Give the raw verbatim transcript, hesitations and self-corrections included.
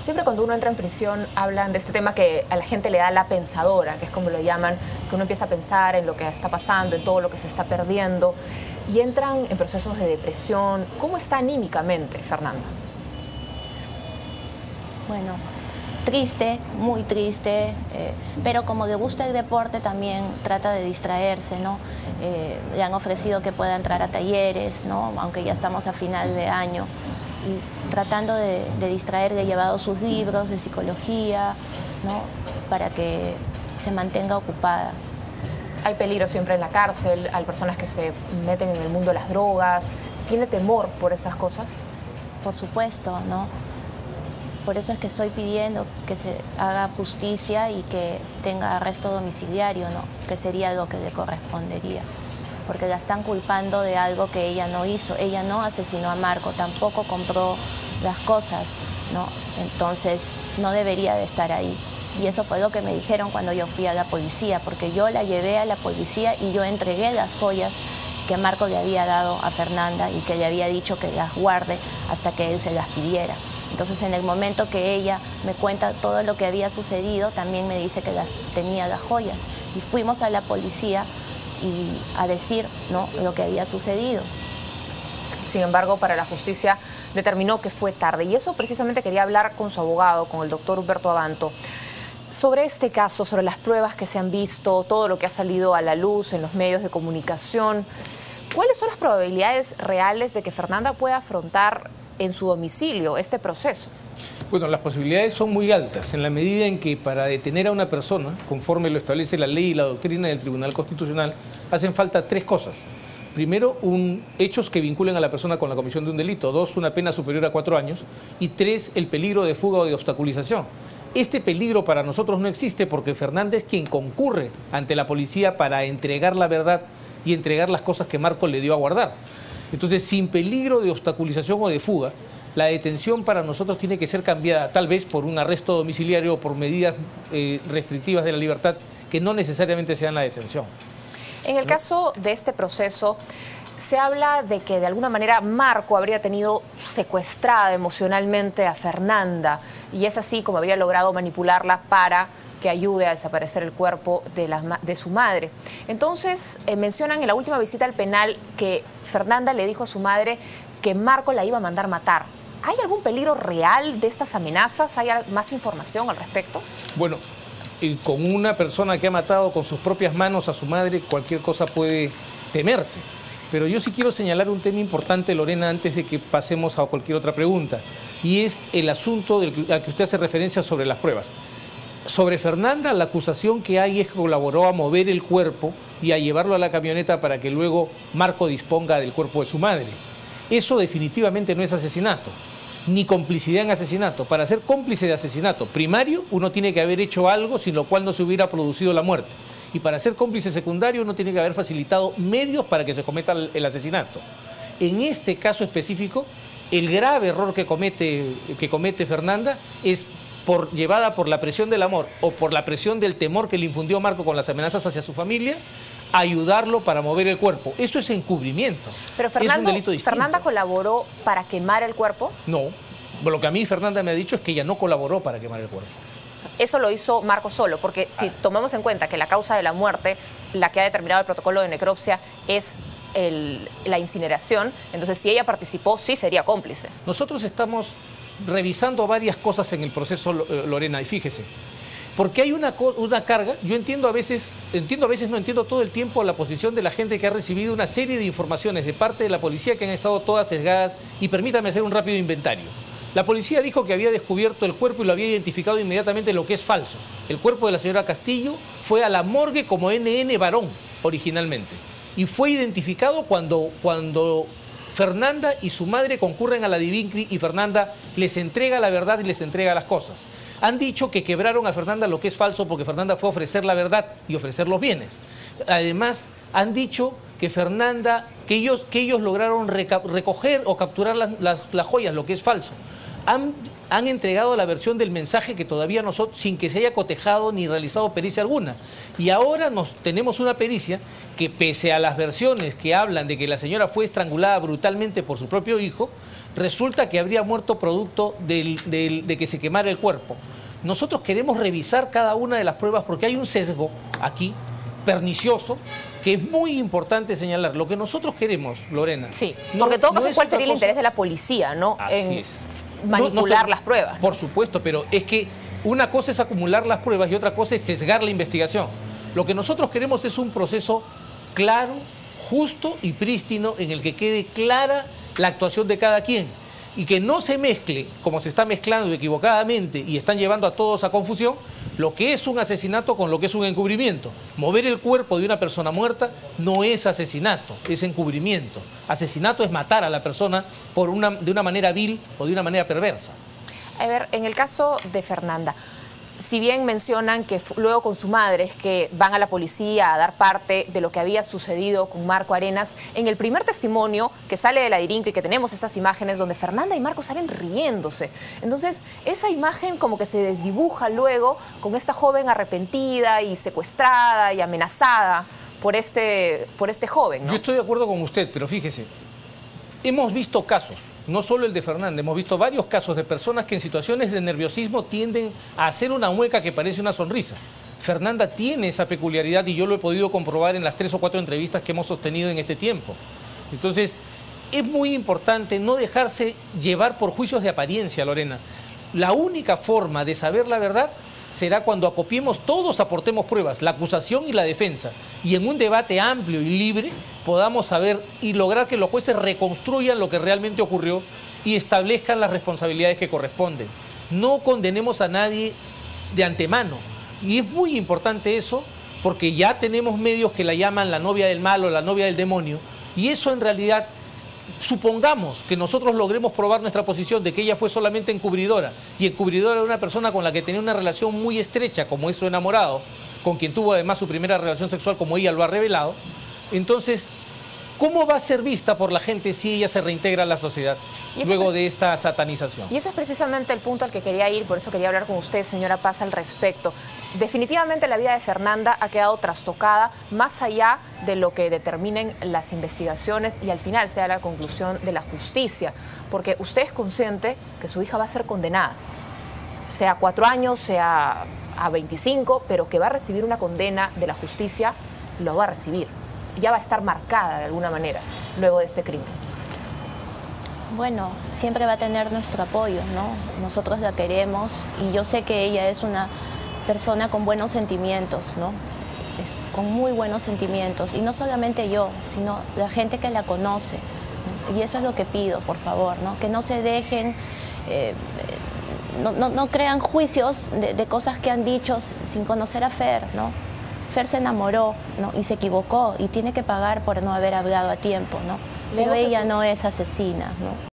Siempre cuando uno entra en prisión hablan de este tema que a la gente le da la pensadora, que es como lo llaman, que uno empieza a pensar en lo que está pasando, en todo lo que se está perdiendo, y entran en procesos de depresión. ¿Cómo está anímicamente, Fernanda? Bueno, triste, muy triste, eh, pero como le gusta el deporte también trata de distraerse, ¿no? Eh, le han ofrecido que pueda entrar a talleres, ¿no? Aunque ya estamos a final de año, y tratando de, de distraer, le he llevado sus libros de psicología, ¿no? Para que se mantenga ocupada. Hay peligro siempre en la cárcel, hay personas que se meten en el mundo de las drogas. ¿Tiene temor por esas cosas? Por supuesto, ¿no? Por eso es que estoy pidiendo que se haga justicia y que tenga arresto domiciliario, ¿no? Que sería lo que le correspondería. Porque la están culpando de algo que ella no hizo. Ella no asesinó a Marco, tampoco compró las cosas, ¿no? Entonces no debería de estar ahí. Y eso fue lo que me dijeron cuando yo fui a la policía, porque yo la llevé a la policía y yo entregué las joyas que Marco le había dado a Fernanda y que le había dicho que las guarde hasta que él se las pidiera. Entonces, en el momento que ella me cuenta todo lo que había sucedido, también me dice que las tenía las joyas. Y fuimos a la policía y a decir, ¿no?, lo que había sucedido. Sin embargo, para la justicia determinó que fue tarde. Y eso precisamente quería hablar con su abogado, con el doctor Humberto Abanto, sobre este caso, sobre las pruebas que se han visto, todo lo que ha salido a la luz en los medios de comunicación. ¿Cuáles son las probabilidades reales de que Fernanda pueda afrontar en su domicilio este proceso? Bueno, las posibilidades son muy altas, en la medida en que para detener a una persona, conforme lo establece la ley y la doctrina del Tribunal Constitucional, hacen falta tres cosas. Primero, un, hechos que vinculen a la persona con la comisión de un delito. Dos, una pena superior a cuatro años. Y tres, el peligro de fuga o de obstaculización. Este peligro para nosotros no existe porque Fernanda es quien concurre ante la policía para entregar la verdad y entregar las cosas que Marco le dio a guardar. Entonces, sin peligro de obstaculización o de fuga, la detención para nosotros tiene que ser cambiada, tal vez por un arresto domiciliario o por medidas eh, restrictivas de la libertad que no necesariamente sean la detención. En el ¿No? caso de este proceso, se habla de que de alguna manera Marco habría tenido secuestrada emocionalmente a Fernanda y es así como habría logrado manipularla para que ayude a desaparecer el cuerpo de, la, de su madre. Entonces, eh, mencionan en la última visita al penal que Fernanda le dijo a su madre que Marco la iba a mandar matar. ¿Hay algún peligro real de estas amenazas? ¿Hay más información al respecto? Bueno, eh, con una persona que ha matado con sus propias manos a su madre, cualquier cosa puede temerse. Pero yo sí quiero señalar un tema importante, Lorena, antes de que pasemos a cualquier otra pregunta, y es el asunto del, al que usted hace referencia sobre las pruebas. Sobre Fernanda, la acusación que hay es que colaboró a mover el cuerpo y a llevarlo a la camioneta para que luego Marco disponga del cuerpo de su madre. Eso definitivamente no es asesinato, ni complicidad en asesinato. Para ser cómplice de asesinato primario, uno tiene que haber hecho algo sin lo cual no se hubiera producido la muerte. Y para ser cómplice secundario, uno tiene que haber facilitado medios para que se cometa el asesinato. En este caso específico, el grave error que comete, que comete Fernanda es por, llevada por la presión del amor o por la presión del temor que le infundió Marco con las amenazas hacia su familia, ayudarlo para mover el cuerpo. Eso es encubrimiento. Pero Fernando, es un delito distinto. ¿Fernanda colaboró para quemar el cuerpo? No. Lo que a mí Fernanda me ha dicho es que ella no colaboró para quemar el cuerpo. Eso lo hizo Marco solo, porque si tomamos en cuenta que la causa de la muerte, la que ha determinado el protocolo de necropsia, es el, la incineración, entonces si ella participó, sí sería cómplice. Nosotros estamos revisando varias cosas en el proceso, Lorena, y fíjese, porque hay una, una carga, yo entiendo a veces, entiendo a veces, no entiendo todo el tiempo la posición de la gente que ha recibido una serie de informaciones de parte de la policía que han estado todas sesgadas, y permítame hacer un rápido inventario. La policía dijo que había descubierto el cuerpo y lo había identificado inmediatamente, lo que es falso. El cuerpo de la señora Castillo fue a la morgue como ene ene varón originalmente y fue identificado cuando, cuando Fernanda y su madre concurren a la Divincri y Fernanda les entrega la verdad y les entrega las cosas. Han dicho que quebraron a Fernanda, lo que es falso, porque Fernanda fue a ofrecer la verdad y ofrecer los bienes. Además, han dicho que Fernanda, que ellos, que ellos lograron recoger o capturar las, las, las joyas, lo que es falso. Han, han entregado la versión del mensaje que todavía nosotros, sin que se haya cotejado ni realizado pericia alguna. Y ahora nos tenemos una pericia que, pese a las versiones que hablan de que la señora fue estrangulada brutalmente por su propio hijo, resulta que habría muerto producto del, del, de que se quemara el cuerpo. Nosotros queremos revisar cada una de las pruebas porque hay un sesgo aquí pernicioso que es muy importante señalar. Lo que nosotros queremos, Lorena... Sí, porque en todo caso, no es ¿cuál sería el cosa... interés de la policía, no? Así en es. manipular no, no estoy... las pruebas. Por supuesto, pero es que una cosa es acumular las pruebas y otra cosa es sesgar la investigación. Lo que nosotros queremos es un proceso claro, justo y prístino en el que quede clara la actuación de cada quien y que no se mezcle, como se está mezclando equivocadamente y están llevando a todos a confusión, lo que es un asesinato con lo que es un encubrimiento. Mover el cuerpo de una persona muerta no es asesinato, es encubrimiento. Asesinato es matar a la persona por una, de una manera vil o de una manera perversa. A ver, en el caso de Fernanda, si bien mencionan que luego con su madre es que van a la policía a dar parte de lo que había sucedido con Marco Arenas, en el primer testimonio que sale de la DIRINCRI, que tenemos esas imágenes donde Fernanda y Marco salen riéndose. Entonces, esa imagen como que se desdibuja luego con esta joven arrepentida y secuestrada y amenazada por este, por este joven, ¿no? Yo estoy de acuerdo con usted, pero fíjese, hemos visto casos, no solo el de Fernanda, hemos visto varios casos de personas que en situaciones de nerviosismo tienden a hacer una mueca que parece una sonrisa. Fernanda tiene esa peculiaridad y yo lo he podido comprobar en las tres o cuatro entrevistas que hemos sostenido en este tiempo. Entonces, es muy importante no dejarse llevar por juicios de apariencia, Lorena. La única forma de saber la verdad será cuando acopiemos todos, aportemos pruebas, la acusación y la defensa, y en un debate amplio y libre podamos saber y lograr que los jueces reconstruyan lo que realmente ocurrió y establezcan las responsabilidades que corresponden. No condenemos a nadie de antemano, y es muy importante eso porque ya tenemos medios que la llaman la novia del mal o la novia del demonio, y eso en realidad... Supongamos que nosotros logremos probar nuestra posición de que ella fue solamente encubridora y encubridora de una persona con la que tenía una relación muy estrecha, como es su enamorado, con quien tuvo además su primera relación sexual, como ella lo ha revelado. Entonces, ¿cómo va a ser vista por la gente si ella se reintegra a la sociedad luego de esta satanización? Y eso es precisamente el punto al que quería ir, por eso quería hablar con usted, señora Paz, al respecto. Definitivamente la vida de Fernanda ha quedado trastocada más allá de lo que determinen las investigaciones y al final sea la conclusión de la justicia, porque usted es consciente que su hija va a ser condenada, sea cuatro años, sea a veinticinco, pero que va a recibir una condena de la justicia, lo va a recibir. Ya va a estar marcada de alguna manera luego de este crimen. Bueno, siempre va a tener nuestro apoyo, ¿no? Nosotros la queremos y yo sé que ella es una persona con buenos sentimientos, ¿no? Es con muy buenos sentimientos. Y no solamente yo, sino la gente que la conoce, ¿no? Y eso es lo que pido, por favor, ¿no? Que no se dejen, eh, no, no, no crean juicios de, de cosas que han dicho sin conocer a Fer, ¿no? Fer se enamoró, ¿no? Y se equivocó y tiene que pagar por no haber hablado a tiempo, ¿no? Pero ella no es asesina, ¿no?